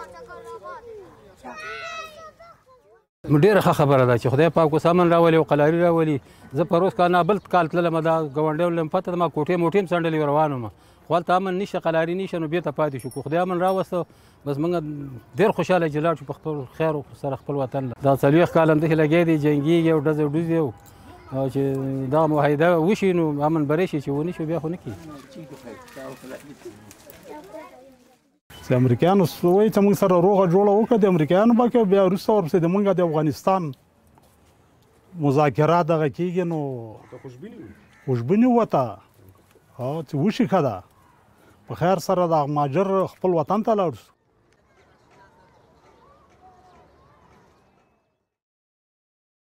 ډېره ښه خبره ده چې خدای پاک اوس امن راولي او قلاري راولي. زه پروس کال نه بل کال تللم، دا ګاونډی ولم پته ده ما کوټې موټې هم څنډلې روان وم، خو هلته امن نشته، قلاري نشته، نو بېرته پاتې شو. که خدای امن راوسته بس موږ ډېر خوشحاله چې لاړ شو په خپل خیر سره خپل وطن له. دا 40 کال همداسې لګیا دی، جنګېږي او ډزې ډوزې او چې دغه معاهده وشي نو امن بری شي، چې ونه شو بیا خو نه کېږي. چې امریکایانو وایي چې موږ سره روغه جوړه وکړه، د امریکایانو به کوي، بیا وروسته ورپسې د موږ د افغانستان مذاکرات دغه کېږي نو خوشبیني وته چې وشي ښه ده. په خیر سره د مهاجر خپل وطن ته لاړ شو.